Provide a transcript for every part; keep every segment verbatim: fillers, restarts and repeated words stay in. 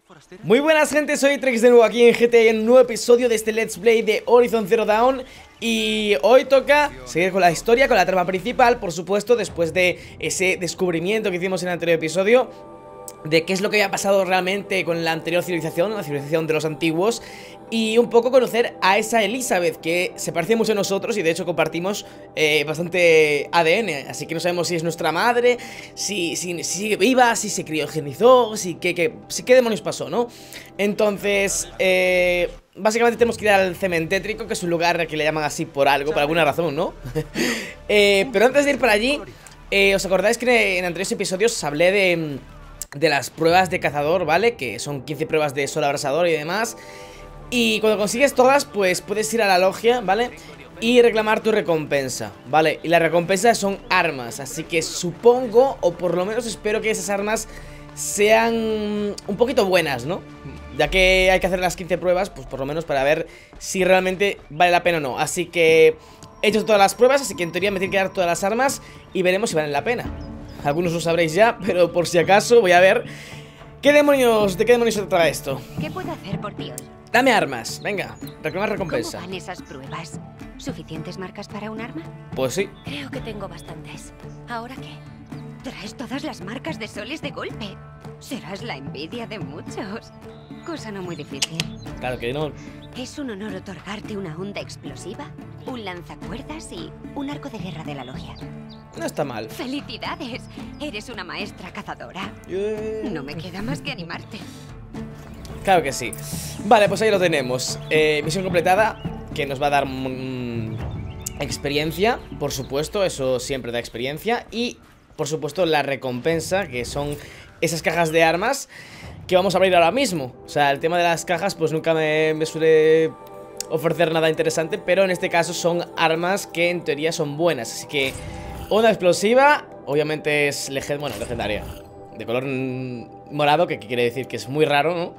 Muy buenas gente, soy Trex de nuevo aquí en G T A en un nuevo episodio de este Let's Play de Horizon Zero Dawn. Y hoy toca seguir con la historia, con la trama principal, por supuesto, después de ese descubrimiento que hicimos en el anterior episodio de qué es lo que había pasado realmente con la anterior civilización, la civilización de los antiguos. Y un poco conocer a esa Elizabeth, que se parece mucho a nosotros y de hecho compartimos eh, bastante A D N. Así que no sabemos si es nuestra madre, si, si, si sigue viva, si se criogenizó, si qué, qué, si qué demonios pasó, ¿no? Entonces, eh, básicamente tenemos que ir al cementétrico, que es un lugar que le llaman así por algo, por alguna razón, ¿no? eh, pero antes de ir para allí, eh, ¿os acordáis que en anteriores episodios os hablé de, de las pruebas de cazador, ¿vale? Que son quince pruebas de sol abrasador y demás. Y cuando consigues todas, pues puedes ir a la logia, ¿vale? Y reclamar tu recompensa, ¿vale? Y la recompensa son armas, así que supongo, o por lo menos espero que esas armas sean un poquito buenas, ¿no? Ya que hay que hacer las quince pruebas, pues por lo menos para ver si realmente vale la pena o no. Así que he hecho todas las pruebas, así que en teoría me tienen que dar todas las armas y veremos si valen la pena. Algunos lo sabréis ya, pero por si acaso voy a ver ¿Qué demonios, de qué demonios se trata esto? ¿Qué puedo hacer por ti hoy? Dame armas, venga, reclamar recompensa. ¿Cómo van esas pruebas? ¿Suficientes marcas para un arma? Pues sí. Creo que tengo bastantes. ¿Ahora qué? Traes todas las marcas de soles de golpe. Serás la envidia de muchos. Cosa no muy difícil. Claro que no. Es un honor otorgarte una onda explosiva, un lanzacuerdas y un arco de guerra de la logia. No está mal. ¡Felicidades! Eres una maestra cazadora. Yeah. No me queda más que animarte. Claro que sí. Vale, pues ahí lo tenemos. eh, Misión completada, que nos va a dar mmm, experiencia, por supuesto, eso siempre da experiencia. Y, por supuesto, la recompensa, que son esas cajas de armas que vamos a abrir ahora mismo. O sea, el tema de las cajas pues nunca me, me suele ofrecer nada interesante, pero en este caso son armas que en teoría son buenas. Así que onda explosiva, obviamente es legend bueno, legendaria, de color morado, que, que quiere decir que es muy raro, ¿no?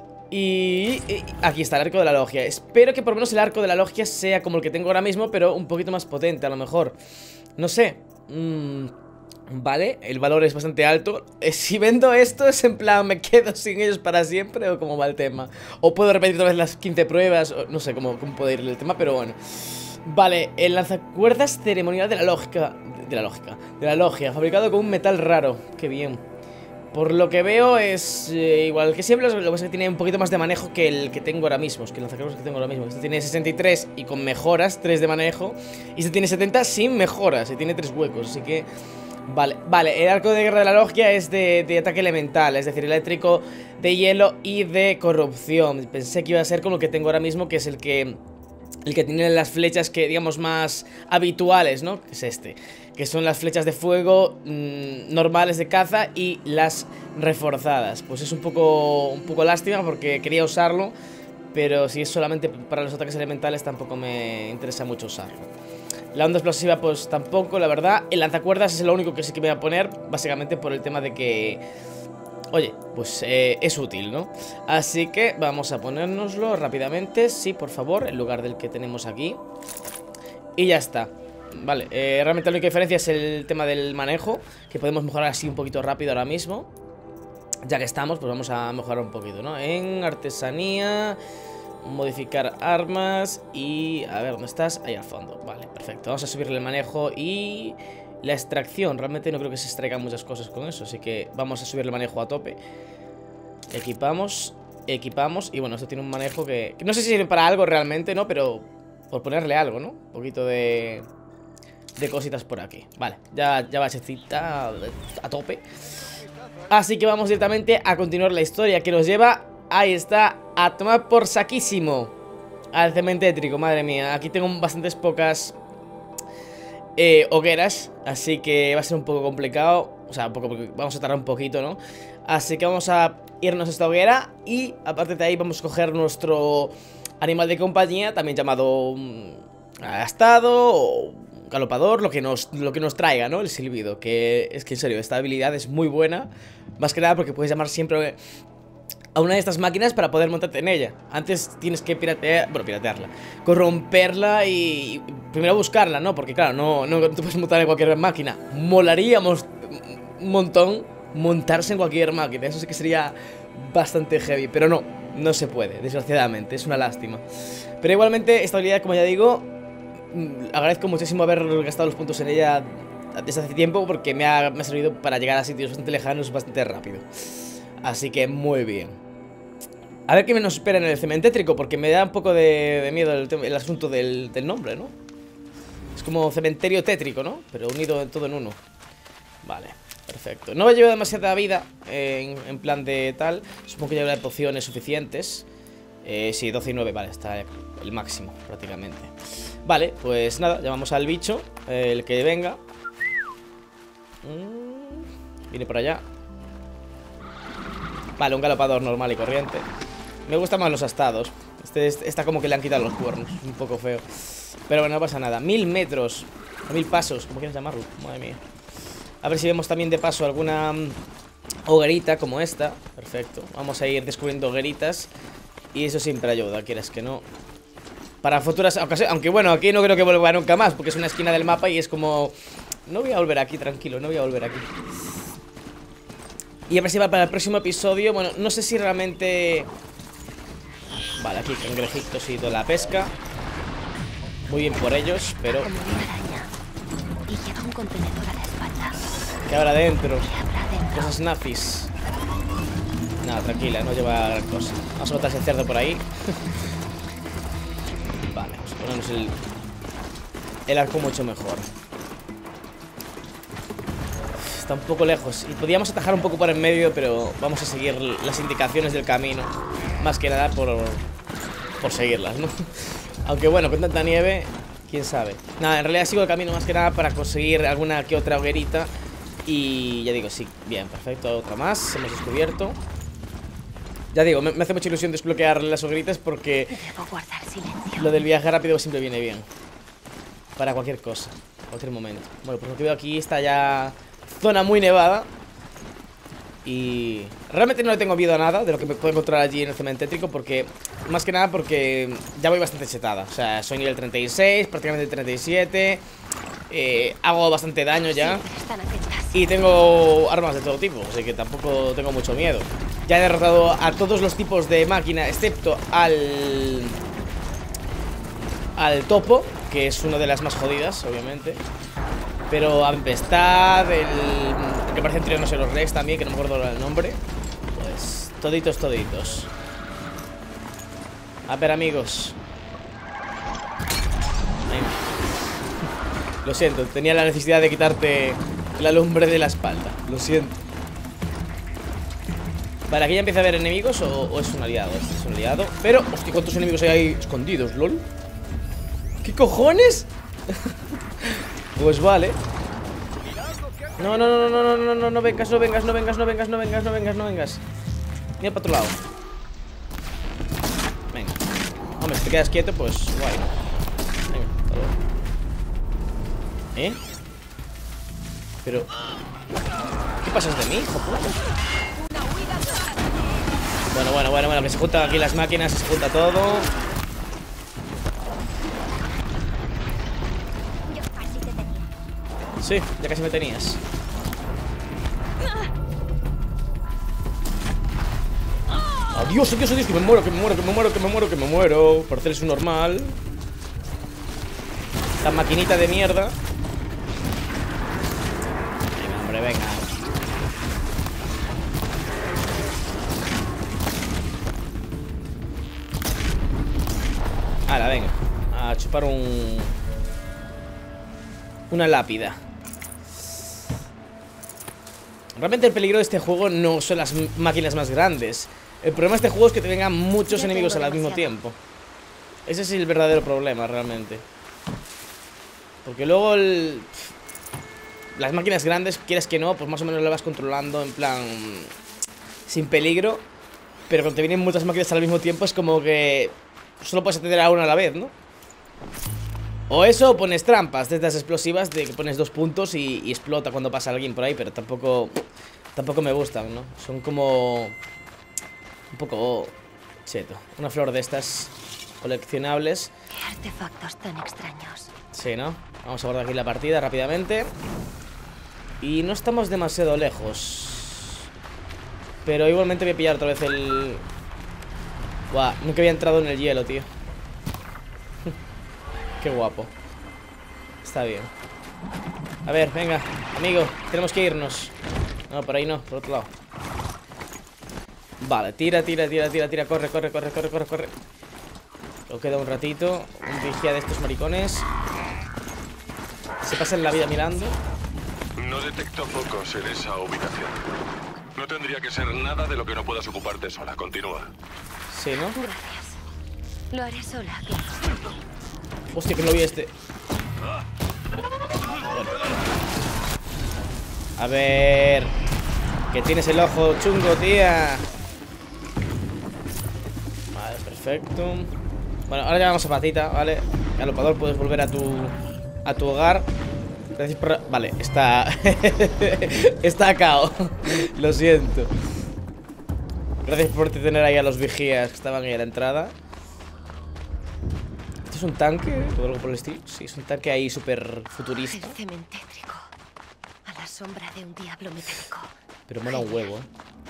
Y, y aquí está el arco de la logia. Espero que por lo menos el arco de la logia sea como el que tengo ahora mismo, pero un poquito más potente a lo mejor. No sé. Mmm... Vale, el valor es bastante alto. eh, Si vendo esto es en plan, ¿me quedo sin ellos para siempre o cómo va el tema? O puedo repetir otra vez las quince pruebas, o no sé cómo, cómo puede ir el tema, pero bueno. Vale, el lanzacuerdas ceremonial de la lógica De la lógica De la logia, fabricado con un metal raro. Qué bien. Por lo que veo es eh, igual que siempre. Lo que pasa es que tiene un poquito más de manejo que el que tengo ahora mismo. Es que el lanzacuerdas que tengo ahora mismo. Este tiene sesenta y tres y con mejoras, tres de manejo. Y este tiene setenta sin mejoras y tiene tres huecos, así que... Vale, vale, el arco de guerra de la logia es de, de ataque elemental, es decir, eléctrico, de hielo y de corrupción. Pensé que iba a ser como el que tengo ahora mismo, que es el que el que tiene las flechas que, digamos, más habituales, ¿no? Que es este, que son las flechas de fuego mmm, normales de caza y las reforzadas. Pues es un poco, un poco lástima porque quería usarlo, pero si es solamente para los ataques elementales tampoco me interesa mucho usarlo. La onda explosiva pues tampoco, la verdad. El lanzacuerdas es lo único que sí que me voy a poner, básicamente por el tema de que, oye, pues eh, es útil, ¿no? Así que vamos a ponérnoslo rápidamente, sí, por favor, en lugar del que tenemos aquí. Y ya está. Vale, eh, realmente la única diferencia es el tema del manejo, que podemos mejorar así un poquito rápido ahora mismo. Ya que estamos, pues vamos a mejorar un poquito, ¿no? En artesanía... Modificar armas y... A ver, ¿dónde estás? Ahí al fondo, vale, perfecto. Vamos a subirle el manejo y... La extracción, realmente no creo que se extraigan muchas cosas con eso, así que vamos a subirle el manejo a tope. Equipamos, equipamos. Y bueno, esto tiene un manejo que, que no sé si sirve para algo realmente, ¿no? Pero por ponerle algo, ¿no? Un poquito de... De cositas por aquí. Vale, ya, ya va checita a tope. Así que vamos directamente a continuar la historia que nos lleva... Ahí está, a tomar por saquísimo al cementétrico, madre mía. Aquí tengo bastantes pocas eh, hogueras, así que va a ser un poco complicado. O sea, un poco, vamos a tardar un poquito, ¿no? Así que vamos a irnos a esta hoguera. Y aparte de ahí vamos a coger nuestro animal de compañía, también llamado um, agastado o galopador, lo que, nos, lo que nos traiga, ¿no? El silbido, que es que en serio, esta habilidad es muy buena. Más que nada porque puedes llamar siempre... a una de estas máquinas para poder montarte en ella. Antes tienes que piratear, bueno, piratearla, corromperla y, y primero buscarla, ¿no? Porque claro, no, no te puedes montar en cualquier máquina. Molaría un montón montarse en cualquier máquina. Eso sí que sería bastante heavy, pero no, no se puede, desgraciadamente, es una lástima. Pero igualmente, esta habilidad, como ya digo, agradezco muchísimo haber gastado los puntos en ella desde hace tiempo, porque me ha, me ha servido para llegar a sitios bastante lejanos bastante rápido. Así que muy bien. A ver qué me nos espera en el cementétrico, porque me da un poco de, de miedo el, el asunto del, del nombre, ¿no? Es como cementerio tétrico, ¿no? Pero unido todo en uno. Vale, perfecto. No me llevo demasiada vida en, en plan de tal. Supongo que llevaré pociones suficientes. Eh, sí, doce y nueve, vale, está el máximo prácticamente. Vale, pues nada, llamamos al bicho, eh, el que venga. mm, Viene por allá. Vale, un galopador normal y corriente. Me gustan más los astados. Este, este está como que le han quitado los cuernos, un poco feo. Pero bueno, no pasa nada. Mil metros, o mil pasos, como quieras llamarlo, madre mía. A ver si vemos también de paso alguna um, hoguerita como esta. Perfecto, vamos a ir descubriendo hogueritas. Y eso siempre ayuda, quieras que no. Para futuras ocasiones, aunque bueno, aquí no creo que vuelva nunca más, porque es una esquina del mapa y es como... No voy a volver aquí, tranquilo, no voy a volver aquí. Y a ver si va para el próximo episodio. Bueno, no sé si realmente... Vale, aquí cangrejitos y toda la pesca. Muy bien por ellos, pero... Como una araña. Y lleva un contenedor a la espalda. ¿Qué habrá dentro? ¿Qué habrá dentro? Cosas nazis. Nada, tranquila, no lleva gran cosa. Vamos a botar ese cerdo por ahí. Vale, vamos a ponernos el... El arco mucho mejor. Está un poco lejos y podíamos atajar un poco por en medio, pero vamos a seguir las indicaciones del camino. Más que nada por, por seguirlas, ¿no? Aunque bueno, con tanta nieve, quién sabe. Nada, en realidad sigo el camino más que nada para conseguir alguna que otra hoguerita. Y ya digo, sí, bien, perfecto, otra más, hemos descubierto. Ya digo, me, me hace mucha ilusión desbloquear las hogueritas porque Debo guardar silencio. lo del viaje rápido siempre viene bien. Para cualquier cosa, cualquier momento. Bueno, pues lo que veo aquí está ya... Zona muy nevada. Y realmente no le tengo miedo a nada de lo que me puedo encontrar allí en el cementétrico, porque, más que nada porque ya voy bastante chetada. O sea, soy nivel treinta y seis, prácticamente treinta y siete. eh, Hago bastante daño ya. Y tengo armas de todo tipo, así que tampoco tengo mucho miedo. Ya he derrotado a todos los tipos de máquina, excepto al... Al topo, que es una de las más jodidas, obviamente. Pero a Tempestad, el, el que parece en Tyrannosaurus Rex también, que no me acuerdo el nombre. Pues toditos, toditos. A ver, amigos. Venga. Lo siento, tenía la necesidad de quitarte la lumbre de la espalda. Lo siento. Vale, aquí ya empieza a haber enemigos o, o es un aliado. Este es un aliado. Pero, hostia, ¿cuántos enemigos hay ahí escondidos, lol? ¿Qué cojones? Pues vale. No, no, no, no, no, no, no, no vengas, no vengas, no vengas, no vengas, no vengas, no vengas, no vengas. Mira para otro lado. Venga. Hombre, si te quedas quieto, pues guay. Venga, hasta luego. ¿Eh? Pero... ¿Qué pasas de mí, hijo puta? Bueno, bueno, bueno, bueno, que se juntan aquí las máquinas, se junta todo. Sí, ya casi me tenías. Adiós, adiós, adiós, que me muero, que me muero, que me muero, que me muero, que me muero. Por hacer eso normal. Esta maquinita de mierda. Venga, hombre, venga. Hala, venga. A chupar un... Una lápida. Realmente el peligro de este juego no son las máquinas más grandes. El problema de este juego es que te vengan muchos enemigos al mismo tiempo. Ese es el verdadero problema, realmente. Porque luego el... las máquinas grandes, quieras que no, pues más o menos las vas controlando en plan... sin peligro. Pero cuando te vienen muchas máquinas al mismo tiempo es como que... solo puedes atender a una a la vez, ¿no? O eso, o pones trampas de estas explosivas de que pones dos puntos y, y explota cuando pasa alguien por ahí, pero tampoco tampoco me gustan, ¿no? Son como un poco cheto. Una flor de estas coleccionables. Qué artefactos tan extraños. Sí, ¿no? Vamos a guardar aquí la partida rápidamente. Y no estamos demasiado lejos. Pero igualmente voy a pillar otra vez el... Buah, nunca había entrado en el hielo, tío. Qué guapo. Está bien. A ver, venga, amigo, tenemos que irnos. No, por ahí no, por otro lado. Vale, tira, tira, tira, tira, tira. Corre, corre, corre, corre, corre, corre. Lo queda un ratito. Un vigía de estos maricones. Se pasan la vida mirando. No detecto focos en esa ubicación. No tendría que ser nada de lo que no puedas ocuparte sola. Continúa. Sí, ¿no? Gracias. Lo haré sola. Hostia, que no vi este. A ver. Que tienes el ojo chungo, tía. Vale, perfecto. Bueno, ahora llamamos a Patita, ¿vale? Galopador, puedes volver a tu a tu hogar. Gracias por... Vale, está... está cao. Lo siento. Gracias por tener ahí a los vigías que estaban ahí a la entrada. ¿Esto es un tanque? ¿O algo por el estilo? Sí, es un tanque ahí súper futurista. El cementétrico. A la sombra de un diablo metálico. Pero mola un huevo, ¿eh?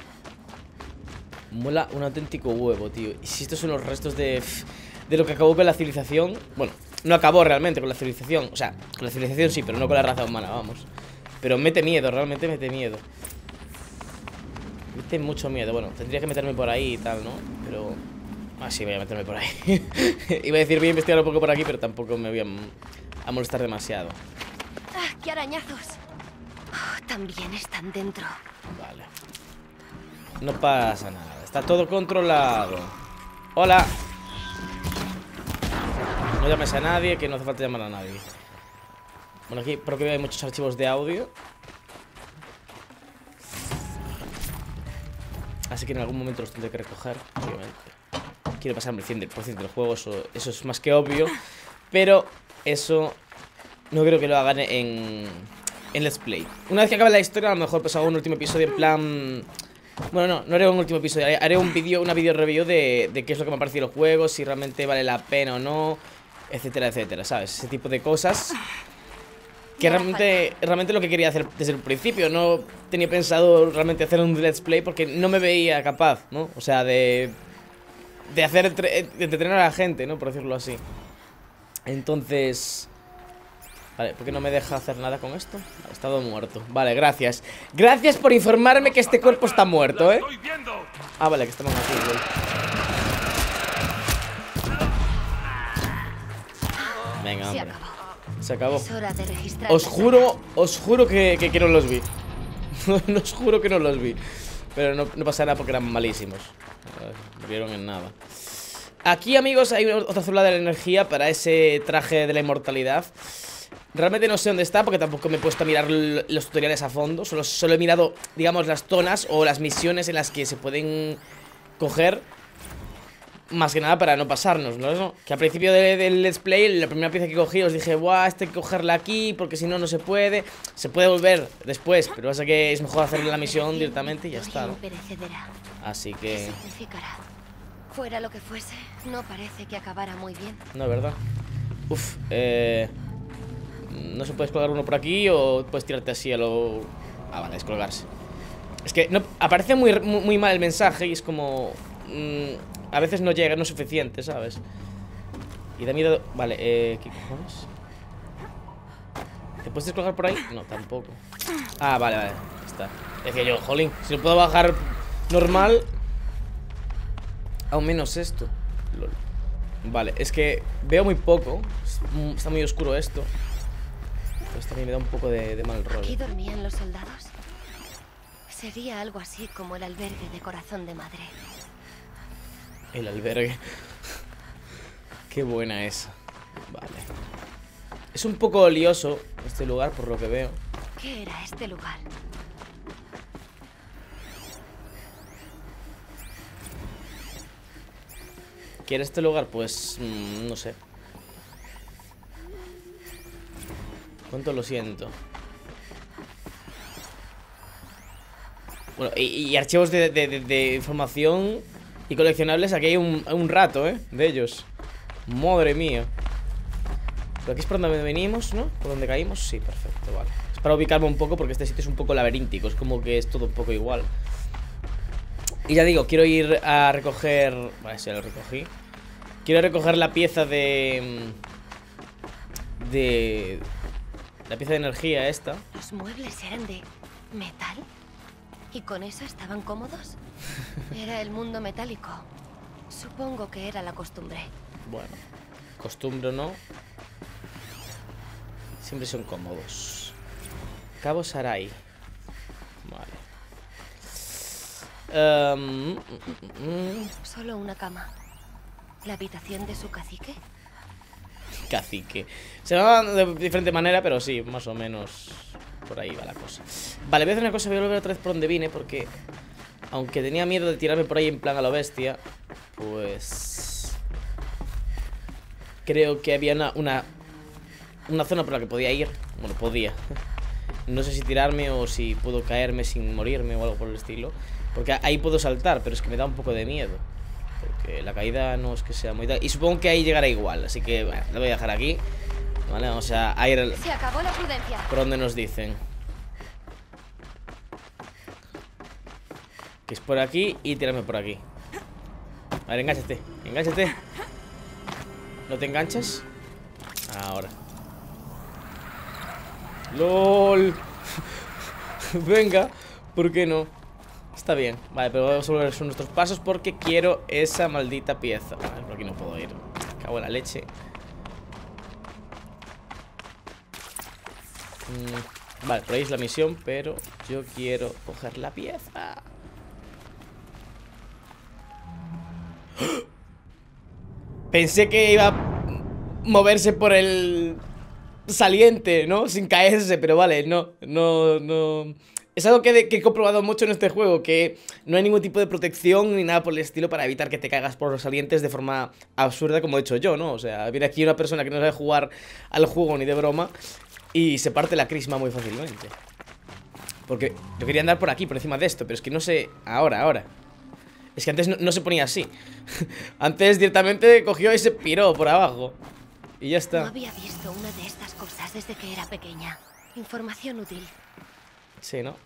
Mola un auténtico huevo, tío. Y si estos son los restos de... De lo que acabó con la civilización. Bueno, no acabó realmente con la civilización. O sea, con la civilización sí, pero no con la raza humana, vamos. Pero mete miedo, realmente mete miedo. Mete mucho miedo. Bueno, tendría que meterme por ahí y tal, ¿no? Pero... Ah, sí, voy a meterme por ahí. Iba a decir, voy a investigar un poco por aquí, pero tampoco me voy a, a molestar demasiado. ¡Ah, qué arañazos! Oh, también están dentro. Vale. No pasa nada. Está todo controlado. Hola. No llames a nadie, que no hace falta llamar a nadie. Bueno, aquí por lo que veo hay muchos archivos de audio. Así que en algún momento los tendré que recoger, obviamente. Quiero pasarme el cien por ciento del juego, eso, eso es más que obvio. Pero eso no creo que lo hagan en, en Let's Play. Una vez que acabe la historia, a lo mejor pues hago un último episodio en plan... Bueno, no, no haré un último episodio. Haré un vídeo, una video review de, de qué es lo que me ha parecido el juego, si realmente vale la pena o no, etcétera, etcétera, ¿sabes? Ese tipo de cosas que realmente, realmente lo que quería hacer desde el principio. No tenía pensado realmente hacer un Let's Play porque no me veía capaz, ¿no? O sea, de... De hacer entre, de entretener a la gente, ¿no? Por decirlo así. Entonces... Vale, ¿por qué no me deja hacer nada con esto? Ha estado muerto. Vale, gracias. Gracias por informarme que este cuerpo está muerto, ¿eh? Ah, vale, que estamos aquí, güey. Venga, hombre. Se acabó. Es hora de registrar. Os juro, os juro que, que, que no los vi. Os juro que no los vi. Pero no, no pasa nada porque eran malísimos. No vieron en nada. Aquí, amigos, hay otra célula de la energía para ese traje de la inmortalidad. Realmente no sé dónde está porque tampoco me he puesto a mirar los tutoriales a fondo. Solo, solo he mirado, digamos, las zonas o las misiones en las que se pueden coger. Más que nada para no pasarnos, ¿no? Que al principio del de Let's Play, la primera pieza que cogí, os dije, buah, este hay que cogerla aquí porque si no, no se puede. Se puede volver después, pero pasa que es mejor hacerle la misión directamente y ya está, ¿no? Así que... Fuera lo que fuese, no parece que acabara muy bien. No, ¿verdad? Uf, eh... no se puede colgar uno por aquí o puedes tirarte así a lo... Ah, vale, descolgarse. Es que no, aparece muy, muy, muy mal el mensaje y es como... Mmm, a veces no llega, no es suficiente, ¿sabes? Y da miedo... Vale, eh... ¿qué cojones? ¿Te puedes descolgar por ahí? No, tampoco. Ah, vale, vale, está. Decía yo, jolín, si lo puedo bajar normal... Aún menos esto. Lol. Vale, es que veo muy poco. Está muy oscuro esto. Pues también me da un poco de, de mal rollo. ¿Aquí dormían los soldados? Sería algo así como el albergue de Corazón de Madre. El albergue. Qué buena esa. Vale. Es un poco lioso este lugar, por lo que veo. ¿Qué era este lugar? ¿Qué era este lugar? Pues... Mmm, no sé. ¿Cuánto lo siento? Bueno, y, y archivos de, de, de, de información y coleccionables. Aquí hay un, un rato, ¿eh? De ellos. Madre mía. Pero aquí es por donde venimos, ¿no? Por donde caímos. Sí, perfecto, vale. Es para ubicarme un poco porque este sitio es un poco laberíntico. Es como que es todo un poco igual. Y ya digo, quiero ir a recoger... Vale, ya lo recogí. Quiero recoger la pieza de... De... La pieza de energía esta. ¿Los muebles eran de metal? ¿Y con eso estaban cómodos? Era el mundo metálico. Supongo que era la costumbre. Bueno, costumbre o no, siempre son cómodos. Cabo Sarai. Vale. Um, mm, mm, mm. Solo una cama. ¿La habitación de su cacique? Cacique. Se llama de diferente manera, pero sí, más o menos por ahí va la cosa. Vale, voy a hacer una cosa, voy a volver otra vez por donde vine, porque aunque tenía miedo de tirarme por ahí en plan a lo bestia, pues creo que había una, una, una zona por la que podía ir. Bueno, podía. No sé si tirarme o si puedo caerme sin morirme o algo por el estilo, porque ahí puedo saltar, pero es que me da un poco de miedo, porque la caída no es que sea muy tal. Y supongo que ahí llegará igual, así que bueno, lo voy a dejar aquí. Vale, vamos a ir al... Se acabó la prudencia. Por donde nos dicen que es por aquí y tirarme por aquí. A ver, engánchate, engánchate. ¿No te enganchas? Ahora. ¡Lol! Venga, ¿por qué no? Está bien, vale, pero vamos a volver a nuestros pasos porque quiero esa maldita pieza. Vale, por aquí no puedo ir. Cago en la leche. mm, Vale, por ahí es la misión, pero yo quiero coger la pieza. Pensé que iba a moverse por el saliente, ¿no? Sin caerse, pero vale, no, no, no. Es algo que, de, que he comprobado mucho en este juego, que no hay ningún tipo de protección ni nada por el estilo para evitar que te caigas por los salientes de forma absurda como he hecho yo, ¿no? O sea, viene aquí una persona que no sabe jugar al juego ni de broma y se parte la crisma muy fácilmente. Porque yo quería andar por aquí, por encima de esto, pero es que no sé... Ahora, ahora. Es que antes no, no se ponía así. Antes directamente cogió y se piró por abajo. Y ya está. No había visto una de estas cosas desde que era pequeña. Información útil. Sí, ¿no?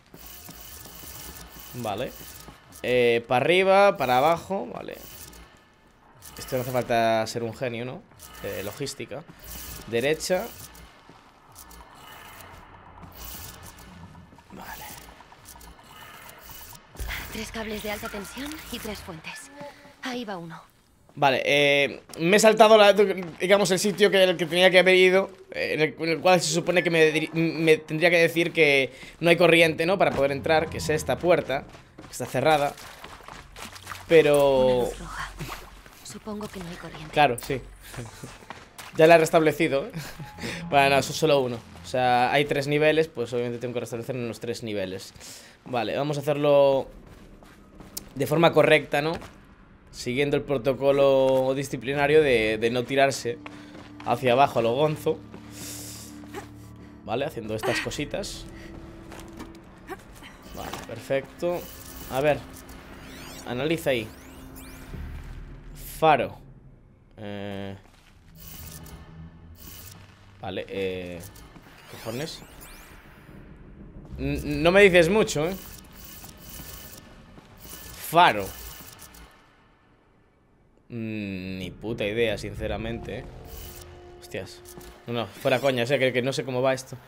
Vale. Eh, para arriba, para abajo. Vale. Esto no hace falta ser un genio, ¿no? Eh, logística. Derecha. Vale. Tres cables de alta tensión y tres fuentes. Ahí va uno. Vale, eh, me he saltado la, digamos, el sitio que, el que tenía que haber ido, eh, en, el, en el cual se supone que me, me tendría que decir que no hay corriente, ¿no? Para poder entrar, que es esta puerta, que está cerrada. Pero... Una luz roja. Supongo que no hay corriente. Claro, sí. Ya la he restablecido, ¿eh? Bueno, no, eso es solo uno. O sea, hay tres niveles, pues obviamente tengo que restablecer en los tres niveles. Vale, vamos a hacerlo de forma correcta, ¿no? Siguiendo el protocolo disciplinario de, de no tirarse hacia abajo a lo gonzo. Vale, haciendo estas cositas. Vale, perfecto. A ver, analiza ahí. Faro. Eh... Vale, eh... ¿qué cojones? N- no me dices mucho, ¿eh? Faro. Mm, ni puta idea, sinceramente, ¿eh? Hostias. No, no, fuera coña, o sea, que, que no sé cómo va esto.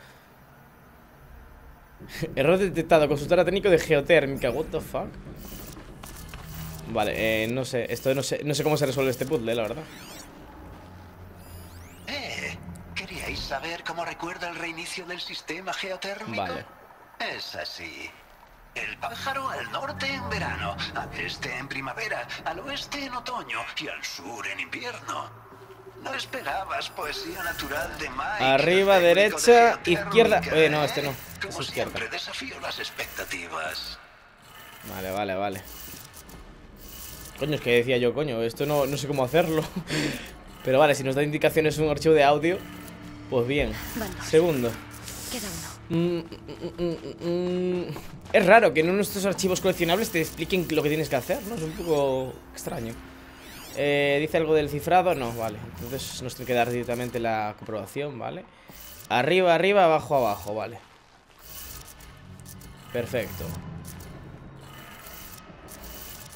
Error detectado, consultora técnico de geotérmica. What the fuck. Vale, eh, no sé, esto no sé, no sé cómo se resuelve este puzzle, la verdad. Eh, ¿queríais saber cómo recuerda el reinicio del sistema geotérmico? Vale. Es así. El pájaro al norte en verano, al este en primavera, al oeste en otoño y al sur en invierno. No esperabas poesía natural de Mike. Arriba, derecha, izquierda. Eh, no, este no. Como Es izquierda. siempre, desafío las expectativas. Vale, vale, vale. Coño, es que decía yo, coño, esto no, no sé cómo hacerlo. Pero vale, si nos da indicaciones un archivo de audio, pues bien. Vamos. Segundo. Queda uno. Mm, mm, mm, mm. Es raro que en uno de estos archivos coleccionables te expliquen lo que tienes que hacer, ¿no? Es un poco extraño. eh, ¿Dice algo del cifrado? No, vale. Entonces nos tiene que dar directamente la comprobación, ¿vale? Arriba, arriba, abajo, abajo, vale. Perfecto.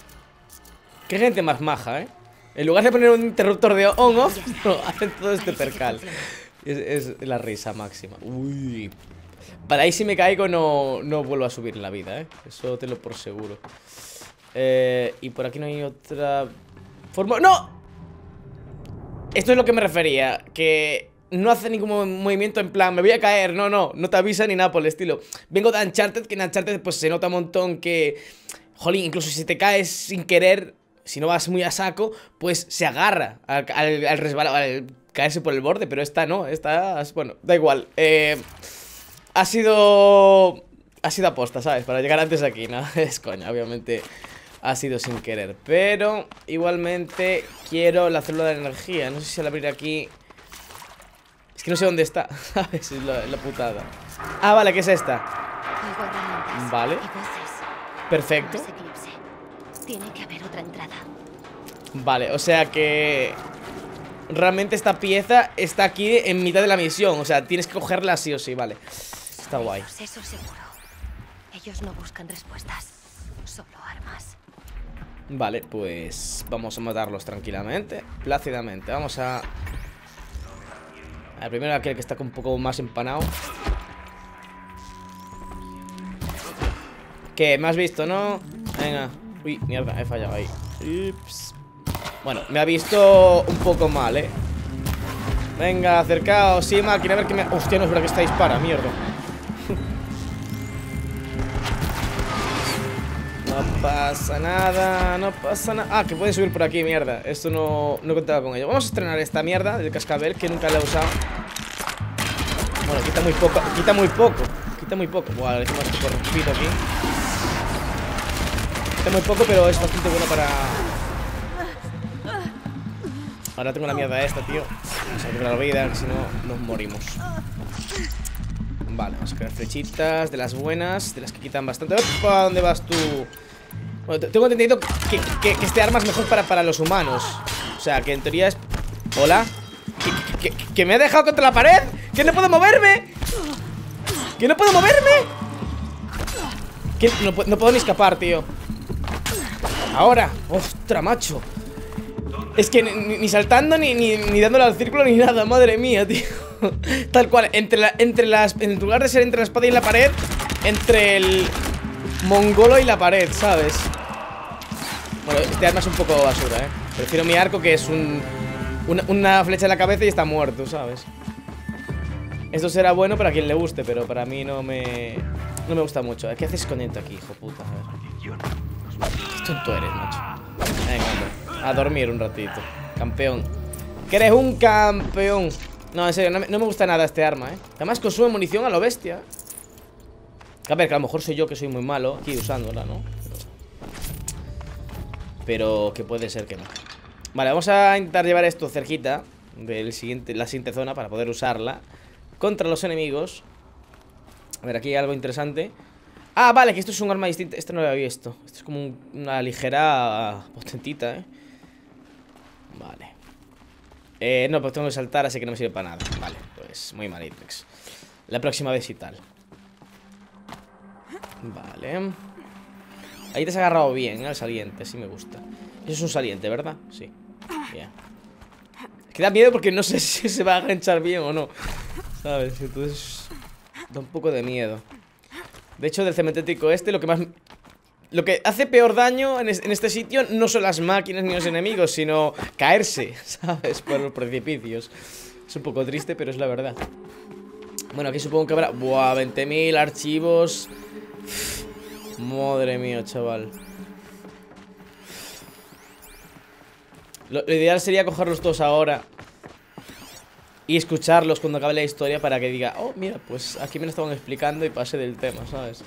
Qué gente más maja, ¿eh? En lugar de poner un interruptor de on-off, no, hacen todo este Parece que percal. funciona. Es, es la risa máxima. Uy. Para ahí si me caigo no, no vuelvo a subir en la vida, ¿eh? Eso te lo por seguro. Eh, y por aquí no hay otra forma... ¡No! Esto es lo que me refería. Que no hace ningún movimiento en plan, me voy a caer. No, no, no te avisa ni nada por el estilo. Vengo de Uncharted, que en Uncharted pues se nota un montón que... Jolín, incluso si te caes sin querer, si no vas muy a saco, pues se agarra al, al, al resbalado, al caerse por el borde. Pero esta no, esta... Bueno, da igual. Eh... Ha sido... Ha sido aposta, ¿sabes? Para llegar antes aquí, ¿no? Es coña, obviamente ha sido sin querer. Pero igualmente quiero la célula de energía. No sé si al abrir aquí... Es que no sé dónde está, ¿sabes? Es la, la putada. Ah, vale, ¿qué es esta? Oigo herramientas Vale. y voces. Perfecto. No es Eclipse. Tiene que haber otra entrada. Vale, o sea que... Realmente esta pieza está aquí en mitad de la misión. O sea, tienes que cogerla sí o sí, vale. Está guay. Ellos, eso seguro. Ellos no buscan respuestas, solo armas. Vale, pues vamos a matarlos tranquilamente, plácidamente. Vamos a... A ver, primero aquel que está un poco más empanado. ¿Qué? ¿Me has visto, no? Venga. Uy, mierda, he fallado ahí. Ups. Bueno, me ha visto un poco mal, ¿eh? Venga, acercaos, sí, máquina, a ver que me... Hostia, no es verdad que esta dispara, mierda. No pasa nada, no pasa nada. Ah, que puede subir por aquí, mierda. Esto no, no contaba con ello. Vamos a estrenar esta mierda del cascabel, que nunca la he usado. Bueno, quita muy poco, quita muy poco. Quita muy poco. Buah, le decimos que corrupito aquí. Quita muy poco, pero es bastante bueno para... Ahora tengo la mierda esta, tío. Vamos a recuperar la vida, que si no nos morimos. Vale, vamos a crear flechitas de las buenas, de las que quitan bastante. ¡Opa! ¿Dónde vas tú? Bueno, tengo entendido que, que, que este arma es mejor para, para los humanos. O sea, que en teoría es... ¿Hola? ¿Que, que, que me ha dejado contra la pared? ¿Que no puedo moverme? ¿Que no puedo moverme? Que no, no puedo ni escapar, tío. Ahora. ¡Ostras, macho! Es que ni, ni saltando, ni, ni, ni dándole al círculo, ni nada. Madre mía, tío. Tal cual, entre, la, entre las... En lugar de ser entre la espada y la pared, entre el mongolo y la pared, ¿sabes? Bueno, este arma es un poco basura, ¿eh? Prefiero mi arco, que es un... Una, una flecha en la cabeza y está muerto, ¿sabes? Esto será bueno para quien le guste, pero para mí no me... No me gusta mucho. ¿Qué haces con esto aquí, hijo puta? A ver. Qué tonto eres, macho. Venga, hombre. A dormir un ratito. Campeón. Que eres un campeón. No, en serio, no me, no me gusta nada este arma, ¿eh? Además consume munición a lo bestia. A ver, que a lo mejor soy yo que soy muy malo aquí usándola, ¿no? Pero, pero que puede ser que no. Vale, vamos a intentar llevar esto cerquita del siguiente, la siguiente zona para poder usarla contra los enemigos. A ver, aquí hay algo interesante. Ah, vale, que esto es un arma distinta. Esto no lo había visto. Esto es como un, una ligera potentita, ¿eh? Vale. Eh, no, pues tengo que saltar, así que no me sirve para nada. Vale, pues muy mal, Apex. La próxima vez y tal. Vale. Ahí te has agarrado bien, ¿eh? Al saliente, sí me gusta. Eso es un saliente, ¿verdad? Sí. Bien. Es que da miedo porque no sé si se va a enganchar bien o no, ¿sabes? Entonces da un poco de miedo. De hecho, del cementético este, lo que más... Lo que hace peor daño en, es, en este sitio no son las máquinas ni los enemigos, sino caerse, ¿sabes? Por los precipicios. Es un poco triste, pero es la verdad. Bueno, aquí supongo que habrá... Buah, veinte mil archivos. Madre mía, chaval. Lo, lo ideal sería cogerlos todos ahora y escucharlos cuando acabe la historia para que diga, oh, mira, pues aquí me lo estaban explicando y pasé del tema, ¿sabes?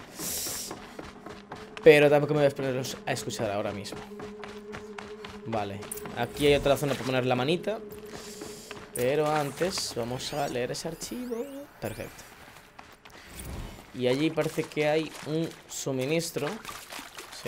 Pero tampoco me voy a ponerlos a escuchar ahora mismo. Vale, aquí hay otra zona para poner la manita. Pero antes vamos a leer ese archivo. Perfecto. Y allí parece que hay un suministro. Sí.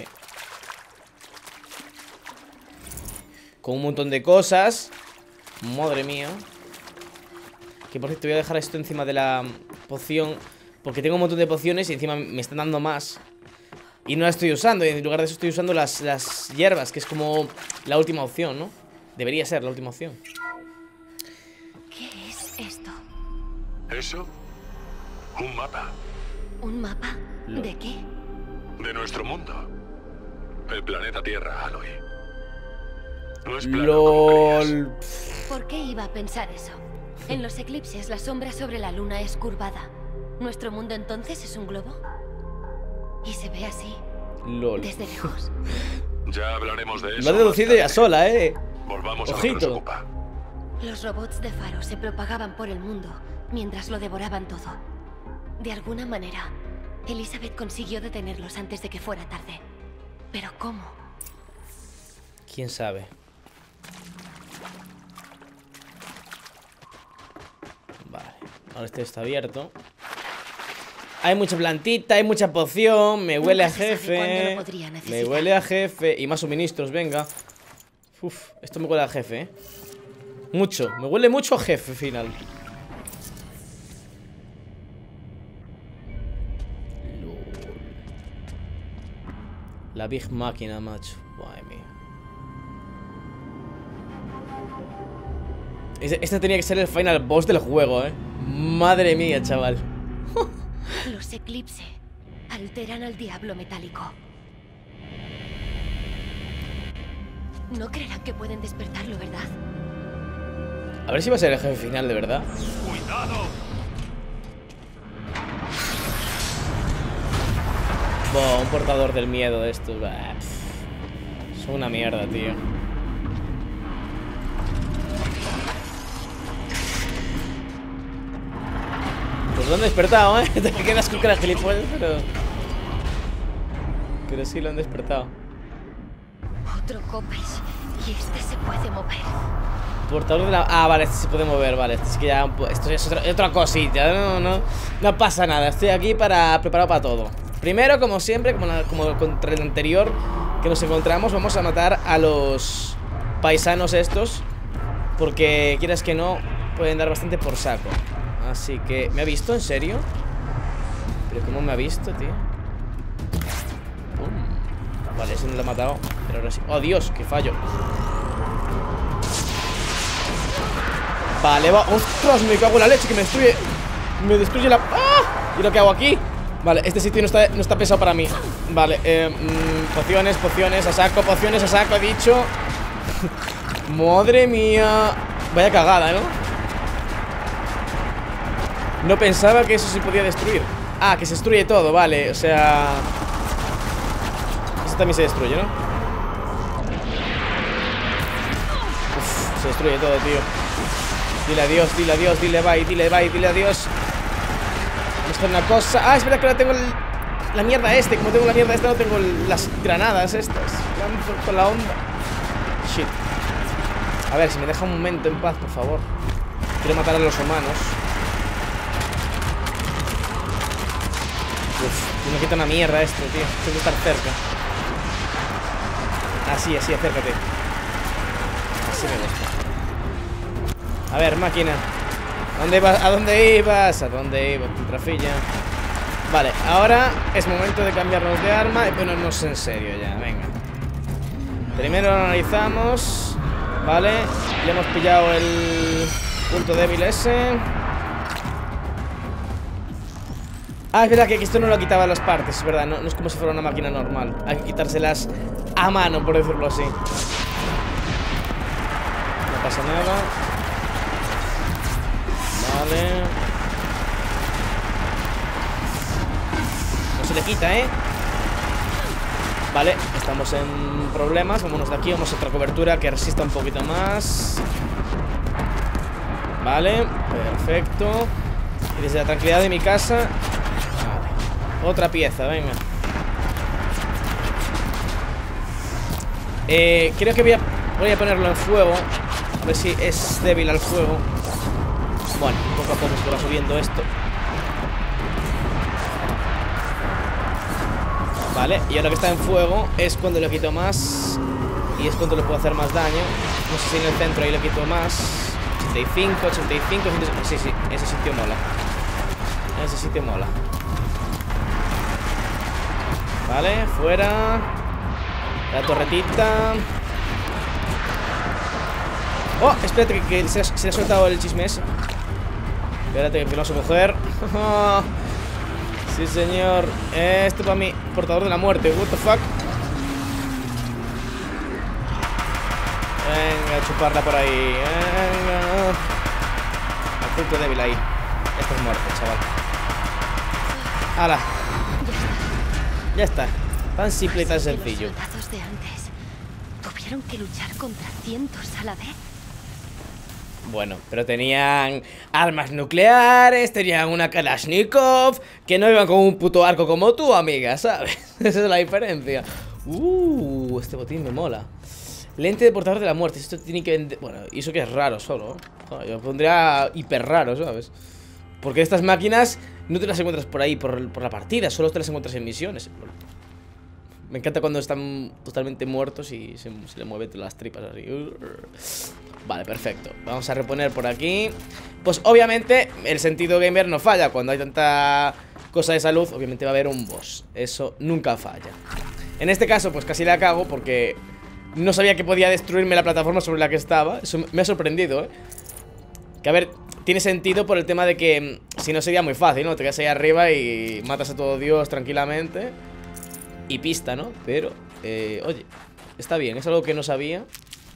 Con un montón de cosas. Madre mía. Que por cierto voy a dejar esto encima de la poción, porque tengo un montón de pociones y encima me están dando más. Y no la estoy usando, y en lugar de eso estoy usando las, las hierbas, que es como la última opción, ¿no? Debería ser la última opción. ¿Qué es esto? ¿Eso? Un mapa ¿Un mapa? Lo- ¿De qué? de nuestro mundo. El planeta Tierra, Aloy. No es plano como creías. LOL. ¿Por qué iba a pensar eso? En los eclipses la sombra sobre la luna es curvada. ¿Nuestro mundo entonces es un globo? Y se ve así, LOL. desde lejos. Ya hablaremos de eso. Lo ha deducido más ya tarde. sola, eh. Volvamos a lo Ojito. que nos ocupa. Los robots de Faro se propagaban por el mundo mientras lo devoraban todo. De alguna manera, Elizabeth consiguió detenerlos antes de que fuera tarde. ¿Pero cómo? ¿Quién sabe? Vale, ahora este está abierto. Hay mucha plantita, hay mucha poción. Me huele a Nunca se sabe cuándo jefe. lo podría Me necesitar. huele a jefe. Y más suministros, venga. Uf, esto me huele a jefe, eh. Mucho, me huele mucho a jefe final. Lol. La Big Máquina, macho. Madre mía. Este, este tenía que ser el final boss del juego, eh. Madre mía, chaval. Los eclipse alteran al diablo metálico. No creerán que pueden despertarlo, ¿verdad? A ver si va a ser el jefe final, de verdad. ¡Cuidado! Buah, un portador del miedo de estos. Bah, pff. Son una mierda, tío. Pues lo han despertado, ¿eh? Te quedas con cara gilipollas, pero... Pero sí lo han despertado. Otro Copesh. Y este se puede mover. Portador de la... Ah, vale, este se puede mover, vale. Este es que ya... Esto es otra, otra cosita. No, no, no pasa nada. Estoy aquí para... Preparado para todo. Primero, como siempre, como, la- como contra el anterior que nos encontramos, vamos a matar a los paisanos estos. Porque, quieras que no, pueden dar bastante por saco. Así que... ¿Me ha visto? ¿En serio? ¿Pero cómo me ha visto, tío? Pum. Vale, ese no lo ha matado. Pero ahora sí... ¡Oh, Dios! ¡Qué fallo! Vale, va. ¡Ostras! Me cago en la leche que me destruye. Me destruye la... ¡Ah! ¿Y lo que hago aquí? Vale, este sitio no está, no está pesado para mí. Vale, eh, mm, pociones, pociones a saco, pociones a saco, he dicho. Madre mía. Vaya cagada, ¿no? No pensaba que eso se podía destruir. Ah, que se destruye todo, vale, o sea... Eso también se destruye, ¿no? Uf, se destruye todo, tío. Dile adiós, dile adiós, dile bye, dile bye, dile adiós. Vamos a hacer una cosa. Ah, es verdad que ahora tengo el, la mierda este. Como tengo la mierda esta, no tengo el- las granadas estas. Lanzo con la onda. Shit. A ver, si me deja un momento en paz, por favor. Quiero matar a los humanos. Uf, me quita una mierda esto, tío. Tengo que estar cerca. Así, así, acércate. Así me gusta. A ver, máquina. ¿Dónde ibas? ¿A dónde ibas? ¿A dónde ibas, trafilla? Vale, ahora es momento de cambiarnos de arma y ponernos en serio ya, venga. Primero lo analizamos. Vale, ya hemos pillado el punto débil ese. Ah, es verdad que esto no lo quitaba las partes, es verdad, no, no es como si fuera una máquina normal. Hay que quitárselas a mano, por decirlo así. No pasa nada. Vale. No se le quita, ¿eh? Vale, estamos en problemas. Vámonos de aquí, vamos a otra cobertura que resista un poquito más. Vale, perfecto. Y desde la tranquilidad de mi casa. Vale, otra pieza, venga. Eh, creo que voy a, voy a ponerlo en fuego. A ver si es débil al fuego. Bueno, poco a poco se va subiendo esto. Vale, y ahora que está en fuego es cuando le quito más. Y es cuando le puedo hacer más daño. No sé si en el centro ahí le quito más. ochenta y cinco, ochenta y cinco, sí, sí, ese sitio mola. Ese sitio mola. Vale, fuera. La torretita. Oh, espérate, que, que se, se le ha soltado el chisme ese. Espérate, que no a su mujer. Sí, señor. Este para mí, portador de la muerte. What the fuck. Venga, chuparla por ahí. Venga. Al punto débil ahí. Esto es muerte, chaval. ¡Hala! Ya está. Tan simple y tan sencillo. Los soldados de antes tuvieron que luchar contra cientos a la vez. Bueno, pero tenían armas nucleares, tenían una Kalashnikov, que no iban con un puto arco como tú, amiga, ¿sabes? Esa es la diferencia. Uh, este botín me mola. Lente de portador de la muerte. Esto tiene que vender... Bueno, y eso que es raro solo, ¿eh? Yo pondría hiper raro, ¿sabes? Porque estas máquinas no te las encuentras por ahí, por, por la partida. Solo te las encuentras en misiones. Me encanta cuando están totalmente muertos y se, se le mueven las tripas así. Vale, perfecto. Vamos a reponer por aquí. Pues obviamente el sentido gamer no falla. Cuando hay tanta cosa de salud, obviamente va a haber un boss. Eso nunca falla. En este caso, pues casi la cago porque no sabía que podía destruirme la plataforma sobre la que estaba. Eso me ha sorprendido, ¿eh? Que a ver, tiene sentido por el tema de que si no sería muy fácil, ¿no? Te quedas ahí arriba y matas a todo Dios tranquilamente. Y pista, ¿no? Pero, eh, oye, está bien, es algo que no sabía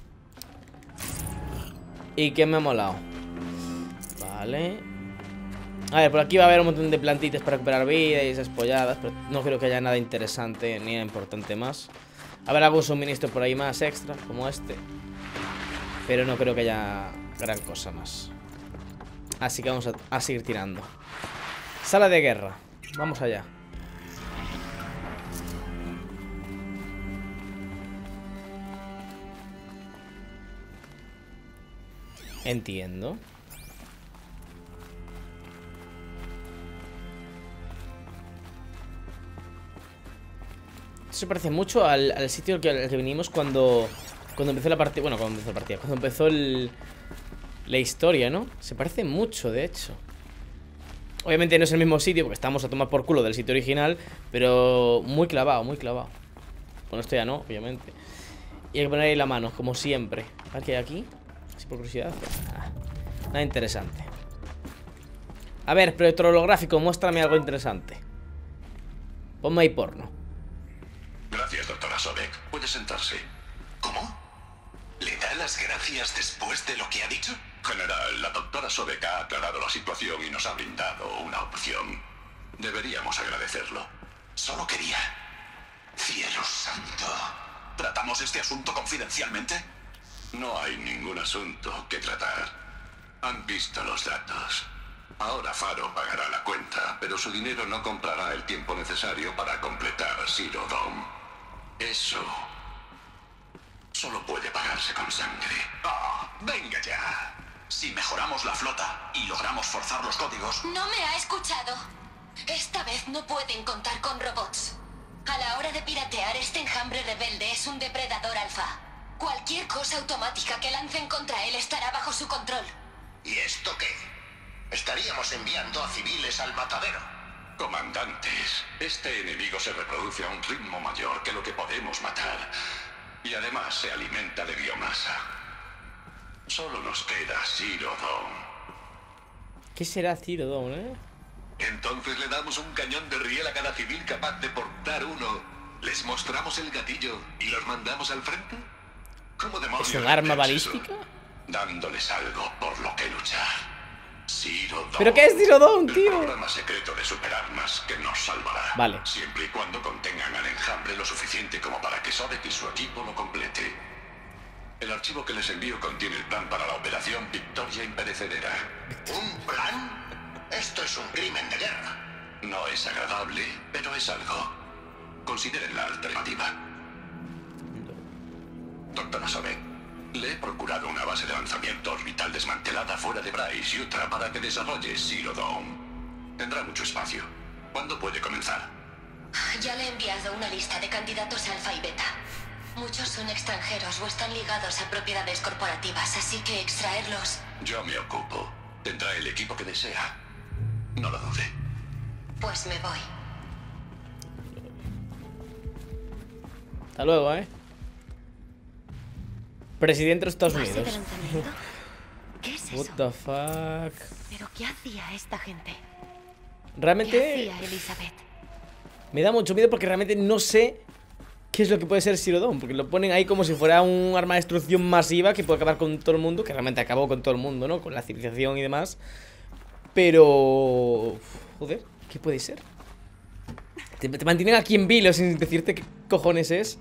y que me ha molado. Vale. A ver, por aquí va a haber un montón de plantitas para recuperar vida y esas polladas, pero no creo que haya nada interesante ni importante más. A ver, algún suministro por ahí más extra, como este, pero no creo que haya gran cosa más. Así que vamos a, a seguir tirando. Sala de guerra, vamos allá. Entiendo. Esto se parece mucho al, al sitio al que, al que vinimos cuando Cuando empezó la partida. Bueno, cuando empezó la partida Cuando empezó el, la historia, ¿no? Se parece mucho, de hecho. Obviamente no es el mismo sitio porque estamos a tomar por culo del sitio original, pero muy clavado, muy clavado. Bueno, esto ya no, obviamente. Y hay que poner ahí la mano, como siempre. A ver qué hay aquí. Así por curiosidad. Ah, nada interesante. A ver, proyector holográfico, muéstrame algo interesante. Ponme ahí porno. Gracias, doctora Sobek. Puede sentarse. ¿Cómo? ¿Le da las gracias después de lo que ha dicho? General, la doctora Sobek ha aclarado la situación y nos ha brindado una opción. Deberíamos agradecerlo. Solo quería... ¡Cielo santo! ¿Tratamos este asunto confidencialmente? No hay ningún asunto que tratar. Han visto los datos. Ahora Faro pagará la cuenta, pero su dinero no comprará el tiempo necesario para completar Zero Dawn. Eso solo puede pagarse con sangre. ¡Oh, venga ya! Si mejoramos la flota y logramos forzar los códigos... No me ha escuchado. Esta vez no pueden contar con robots. A la hora de piratear, este enjambre rebelde es un depredador alfa. Cualquier cosa automática que lancen contra él estará bajo su control. ¿Y esto qué? Estaríamos enviando a civiles al matadero. Comandantes, este enemigo se reproduce a un ritmo mayor que lo que podemos matar. Y además se alimenta de biomasa. Solo nos queda Zero Dawn. ¿Qué será Zero Dawn, eh? Entonces le damos un cañón de riel a cada civil capaz de portar uno. Les mostramos el gatillo y los mandamos al frente. ¿Cómo demonios? ¿Es un arma meterse balística? eso? Dándoles algo por lo que luchar. Zero Dawn. ¿Pero qué es Zero Dawn, El tío? programa secreto de superarmas que nos salvará. Vale. Siempre y cuando contengan al enjambre lo suficiente como para que Sobek y su equipo lo complete. El archivo que les envío contiene el plan para la operación Victoria Imperecedera. ¿Un plan? Esto es un crimen de guerra. No es agradable, pero es algo. Consideren la alternativa. Doctora Sobek, le he procurado una base de lanzamiento orbital desmantelada fuera de Bryce, Utah, para que desarrolle Zero Dawn. Tendrá mucho espacio. ¿Cuándo puede comenzar? Ya le he enviado una lista de candidatos alfa y beta. Muchos son extranjeros o están ligados a propiedades corporativas, así que extraerlos... Yo me ocupo. Tendrá el equipo que desea. No lo dude. Pues me voy. Hasta luego, ¿eh? Presidente de los Estados ¿Base de Unidos. lanzamiento? ¿Qué es What eso? the fuck. ¿Pero qué hacía esta gente? ¿Qué Realmente hacía Elizabeth? me da mucho miedo porque realmente no sé qué es lo que puede ser Zero Dawn, porque lo ponen ahí como si fuera un arma de destrucción masiva que puede acabar con todo el mundo, que realmente acabó con todo el mundo, ¿no? Con la civilización y demás. Pero... joder, ¿qué puede ser? Te, te mantienen aquí en vilo sin decirte qué cojones es.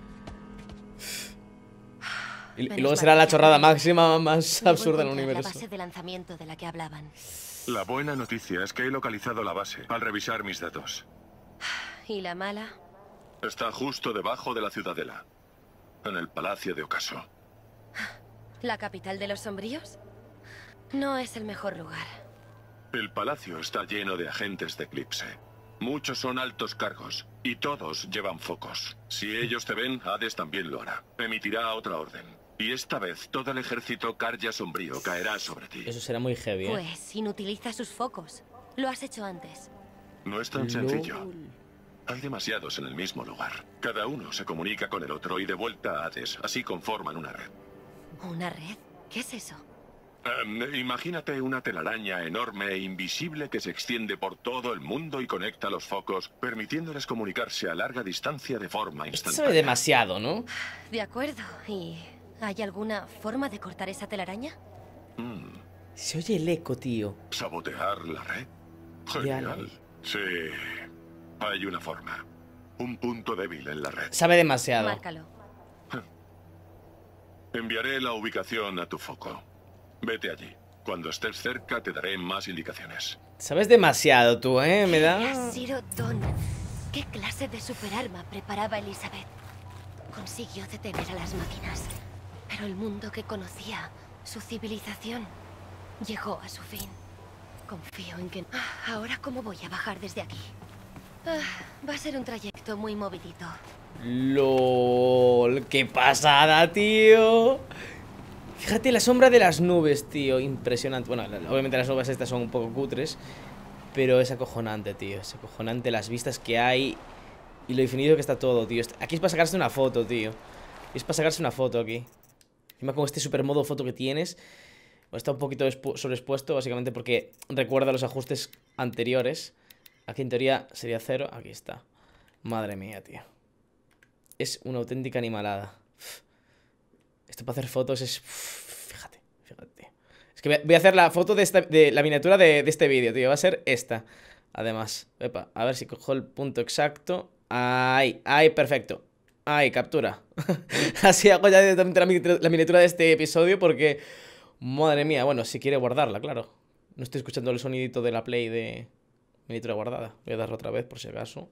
Y, y Menos luego mal será que la ya chorrada podemos. máxima más Debo absurda del encontrar universo. La base de lanzamiento de la que hablaban. La buena noticia es que he localizado la base al revisar mis datos. ¿Y la mala? Está justo debajo de la ciudadela, en el Palacio de Ocaso. ¿La capital de los sombríos? No es el mejor lugar. El palacio está lleno de agentes de Eclipse. Muchos son altos cargos, y todos llevan focos. Si ellos te ven, Hades también lo hará. Emitirá otra orden. Y esta vez todo el ejército Carja Sombrío caerá sobre ti. Eso será muy heavy, ¿eh? Pues inutiliza sus focos. Lo has hecho antes. No es tan sencillo. Hay demasiados en el mismo lugar. Cada uno se comunica con el otro y de vuelta a Hades. Así conforman una red. ¿Una red? ¿Qué es eso? Em, imagínate una telaraña enorme e invisible que se extiende por todo el mundo y conecta los focos, permitiéndoles comunicarse a larga distancia de forma Esto instantánea. sabe demasiado, ¿no? De acuerdo. ¿Y hay alguna forma de cortar esa telaraña? Mm, Se oye el eco, tío. ¿Sabotear la red? Ya Genial. Sí, hay una forma. Un punto débil en la red. Sabe demasiado. Márcalo. Enviaré la ubicación a tu foco. Vete allí. Cuando estés cerca te daré más indicaciones. Sabes demasiado tú, ¿eh? Me da... Zero Dawn. ¿Qué clase de superarma preparaba Elizabeth? Consiguió detener a las máquinas, pero el mundo que conocía, su civilización, llegó a su fin. Confío en que... Ah, ¿ahora cómo voy a bajar desde aquí? Ah, va a ser un trayecto muy movidito. LOL, qué pasada, tío. Fíjate la sombra de las nubes, tío. Impresionante. Bueno, obviamente las nubes estas son un poco cutres, pero es acojonante, tío. Es acojonante las vistas que hay y lo infinito que está todo, tío. Aquí es para sacarse una foto, tío. Es para sacarse una foto aquí. Encima con este super modo foto que tienes, está un poquito sobreexpuesto, básicamente porque recuerda los ajustes anteriores. Aquí en teoría sería cero. Aquí está. Madre mía, tío. Es una auténtica animalada. Esto para hacer fotos es... Fíjate, fíjate. Es que voy a hacer la foto de, esta, de la miniatura de, de este vídeo, tío. Va a ser esta. Además, epa, a ver si cojo el punto exacto. Ahí, ahí, perfecto. Ahí, captura. Así hago ya directamente la miniatura, la miniatura de este episodio porque... Madre mía, bueno, si quiere guardarla, claro. No estoy escuchando el sonidito de la play de miniatura guardada. Voy a darlo otra vez por si acaso.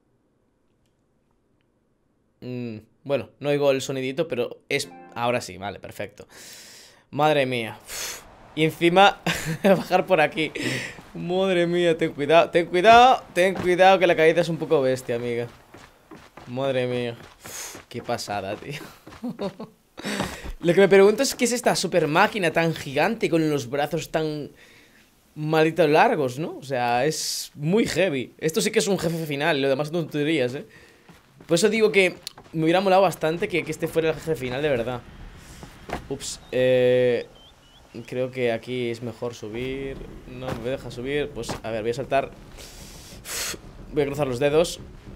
Mm, bueno, no oigo el sonidito, pero es... Ahora sí, vale, perfecto. Madre mía. Uf. Y encima, bajar por aquí. Madre mía, ten cuidado, ten cuidado, ten cuidado que la caída es un poco bestia, amiga. Madre mía. Uf, qué pasada, tío. Lo que me pregunto es qué es esta super máquina tan gigante con los brazos tan malditos largos, ¿no? O sea, es muy heavy. Esto sí que es un jefe final, lo demás son tonterías, ¿eh? Por eso digo que me hubiera molado bastante que, que este fuera el jefe final de verdad. Ups, eh... creo que aquí es mejor subir. No me deja subir. Pues a ver, voy a saltar. Uf, voy a cruzar los dedos.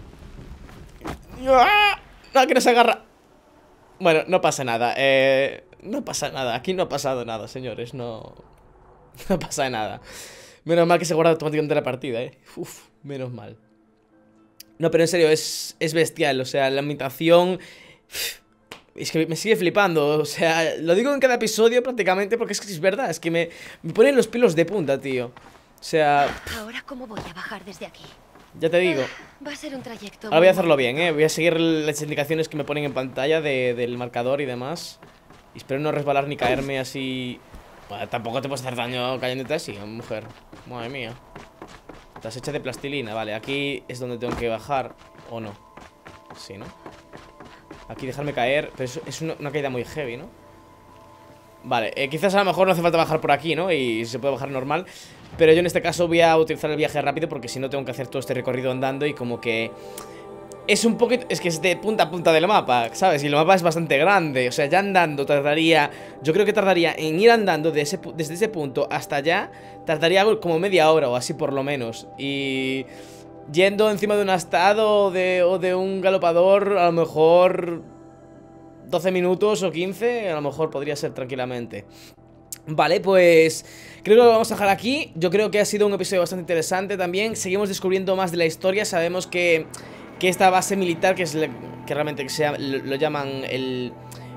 ¡Ah! ¡No, que no se agarra! Bueno, no pasa nada. Eh... No pasa nada. Aquí no ha pasado nada, señores. No... No pasa nada. Menos mal que se guarda automáticamente la partida, eh. Uf, menos mal. No, pero en serio, es, es bestial. O sea, la ambientación... Es que me sigue flipando. O sea, lo digo en cada episodio prácticamente porque es que es verdad. Es que me, me ponen los pelos de punta, tío. O sea... ¿Ahora cómo voy a bajar desde aquí? Ya te digo. Va a ser un trayecto... Ahora voy a muy hacerlo bien, eh. Voy a seguir las indicaciones que me ponen en pantalla de, del marcador y demás. Y espero no resbalar ni caerme así... Bueno, tampoco te puedes hacer daño cayéndote así, mujer. Madre mía. Estás hecha de plastilina, vale. Aquí es donde tengo que bajar. ¿O no? Sí, ¿no? Aquí dejarme caer. Pero es, es una, una caída muy heavy, ¿no? Vale, eh, quizás a lo mejor no hace falta bajar por aquí, ¿no? Y se puede bajar normal. Pero yo en este caso voy a utilizar el viaje rápido porque si no tengo que hacer todo este recorrido andando y como que... es un poquito, es que es de punta a punta del mapa, ¿sabes? Y el mapa es bastante grande, o sea, ya andando tardaría, yo creo que tardaría en ir andando de ese, desde ese punto hasta allá, tardaría como media hora o así por lo menos. Y yendo encima de un astado o de, o de un galopador, a lo mejor doce minutos o quince, a lo mejor podría ser tranquilamente. Vale, pues creo que lo vamos a dejar aquí. Yo creo que ha sido un episodio bastante interesante también. Seguimos descubriendo más de la historia. Sabemos que... que esta base militar, que es le, que realmente que se, lo, lo llaman el,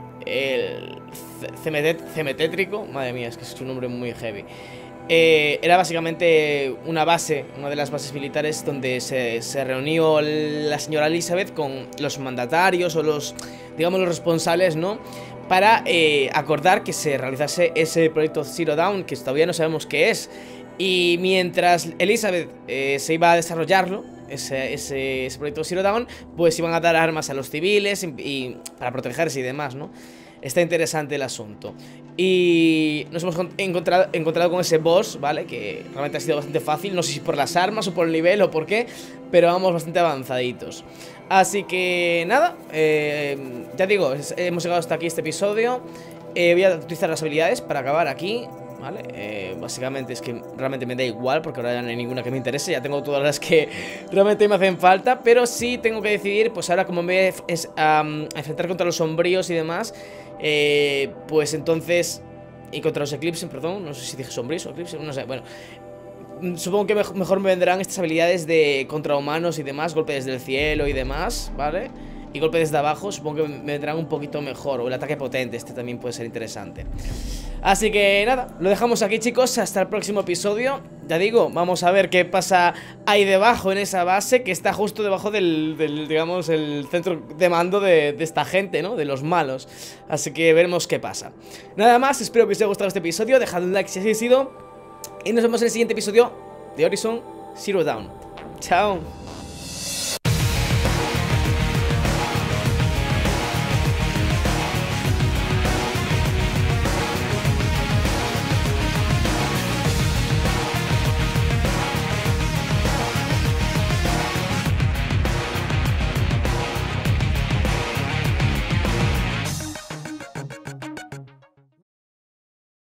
el cemetet, cemetétrico, madre mía, es que es un nombre muy heavy, eh, era básicamente una base, una de las bases militares donde se, se reunió la señora Elizabeth con los mandatarios o los, digamos, los responsables, ¿no? Para eh, acordar que se realizase ese proyecto Zero Dawn, que todavía no sabemos qué es. Y mientras Elizabeth eh, se iba a desarrollarlo, Ese, ese, ese proyecto Zero Dawn, pues iban a dar armas a los civiles y, y para protegerse y demás, ¿no? Está interesante el asunto. Y nos hemos encontrado, encontrado con ese boss, ¿vale? Que realmente ha sido bastante fácil. No sé si por las armas o por el nivel o por qué, pero vamos bastante avanzaditos. Así que nada, eh, ya digo, hemos llegado hasta aquí este episodio. eh, Voy a utilizar las habilidades para acabar aquí, ¿vale? Eh, básicamente es que realmente me da igual, porque ahora ya no hay ninguna que me interese. Ya tengo todas las que realmente me hacen falta. Pero sí tengo que decidir, pues ahora como me voy a, um, a enfrentar contra los sombríos y demás, eh, pues entonces... Y contra los eclipses, perdón, no sé si dije sombríos o eclipses, no sé, bueno. Supongo que me mejor me vendrán estas habilidades de contra humanos y demás, golpe desde el cielo y demás, ¿vale? Y golpe desde abajo, supongo que me vendrán un poquito mejor. O el ataque potente, este también puede ser interesante. Así que nada, lo dejamos aquí, chicos. Hasta el próximo episodio. Ya digo, vamos a ver qué pasa ahí debajo en esa base, que está justo debajo del, del digamos, el centro de mando de, de esta gente, ¿no? De los malos. Así que veremos qué pasa. Nada más, espero que os haya gustado este episodio. Dejad un like si así ha sido. Y nos vemos en el siguiente episodio de Horizon Zero Dawn. Chao.